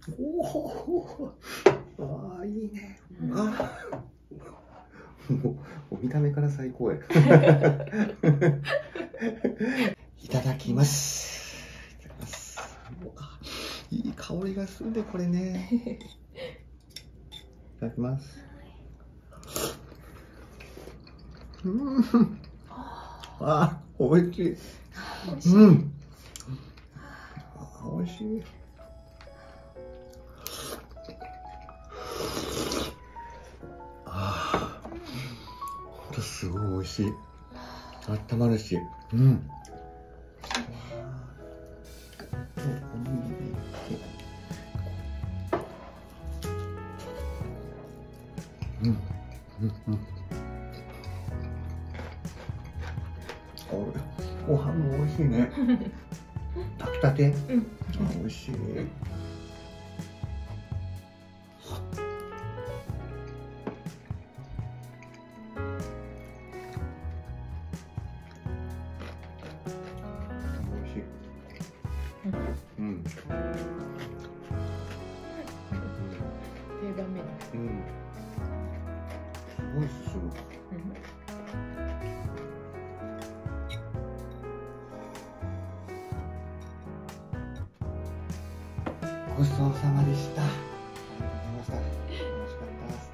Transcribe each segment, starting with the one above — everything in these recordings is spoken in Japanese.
おお、ああ、いいね。あもう見た目から最高や。いただきます。いただきます。いい香りがするで、これね。いただきます。あ、おいしい。うん。おいしい。ああ、ほんとすごいおいしい。あったまるし。うん。うん。ご飯も美味しいね。炊きたて。美味しい。うん。 定番メニュー。 うん。すごい進む。ごちそうさまでした。ありがとうございました。美味しかったです。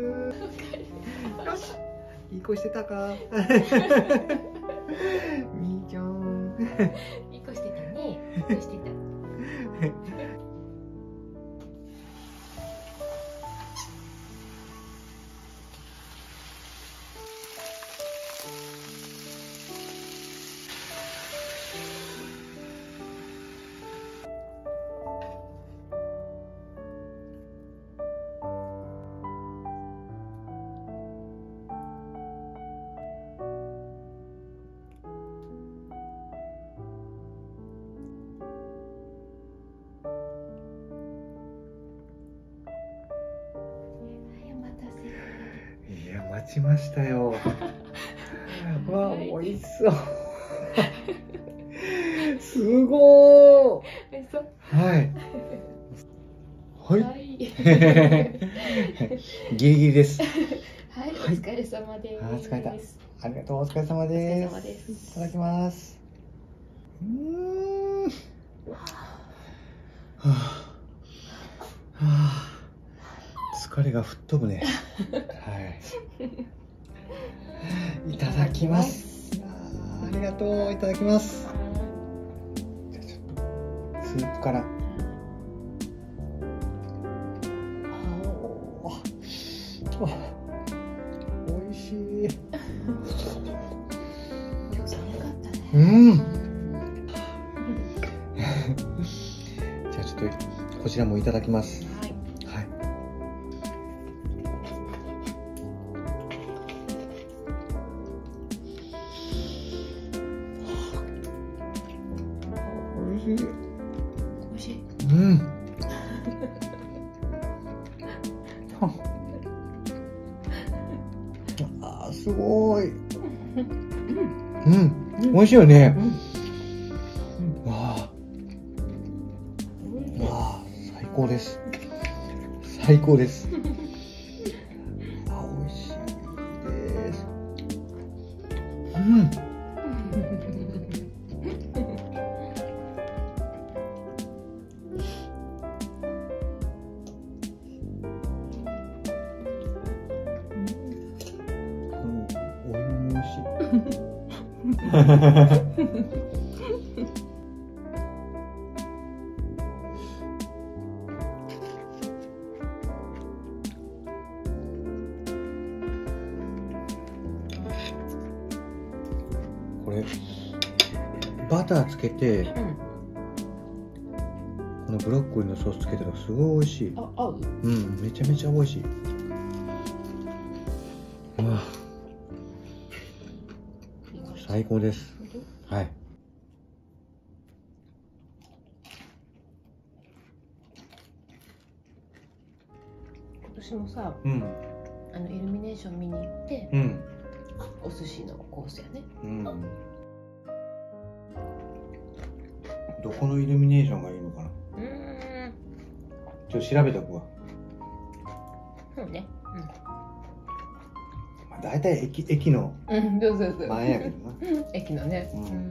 よし、いい子してたか。みーちゃん。 いい子してたね。いい子してた。 いや、待ちましたよ。わあ、美味しそう。すごー。はい。はい。ギリギリです。 はい、お疲れ様です。 あ、疲れた。ありがとう、お疲れ様です。いただきます。はあ、疲れが吹っ飛ぶね。はい。いただきます。ありがとう、いただきます。じゃあちょっとスープから。おいしい。 今日寒かったね。 うん。じゃあちょっとこちらもいただきます。 はい。 はい。おいしい。 おいしい。 うん。あー、すごい。うん、美味しいよね。わあ、わあ、最高です。最高です。あ、美味しいです。うん。お芋も美味しい。これバターつけて、このブロッコリーのソースつけたらすごい美味しい。 あ、合う？ うん、めちゃめちゃ美味しい。うわ、最高です。はい。 今年もさ、 うん。 イルミネーション見に行って、 うん。 お寿司のコースやね。 うん。どこのイルミネーションがいいのかな。ちょっと調べとくわ。 そうね。 まあ、大体駅のそうそうそう。 前やけどな。 駅のね。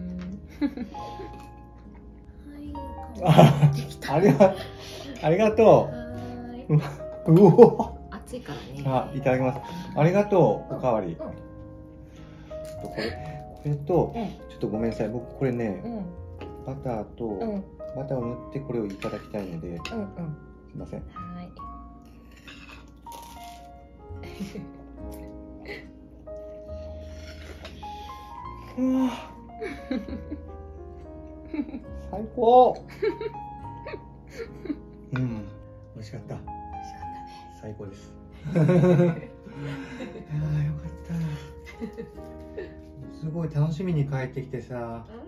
ありがとう。うお。 暑いからね。 あ、いただきます。ありがとう。おかわり。これと、ちょっとごめんなさい。僕これね、バターとバターを塗ってこれをいただきたいので、すいません。 はい。 最高。うん、美味しかった。最高です。ああ、よかった。すごい楽しみに帰ってきてさ。